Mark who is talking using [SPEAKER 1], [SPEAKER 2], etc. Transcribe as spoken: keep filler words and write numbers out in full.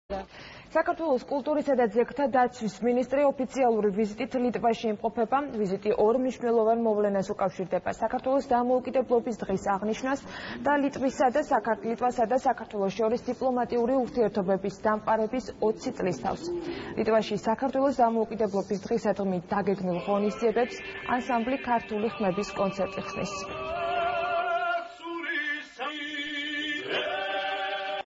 [SPEAKER 1] საქართველოს კულტურისა და ძეგლთა დაცვის მინისტრი ოფიციალური ვიზიტით ლიტვაში იმყოფება. ვიზიტი ორ მნიშვნელოვან მოვლენას უკავშირდება: საქართველოს დამოუკიდებლობის დღის აღნიშვნას და ლიტვისა და ლიტვასა და საქართველოს შორის დიპლომატიური ურთიერთობების დამყარების ოცი წლის თავს. ლიტვაში საქართველოს დამოუკიდებლობის დღისადმი დაგეგმილ ღონისძიებებს ანსამბლი ქართული ხმების კონცერტი ხსნის.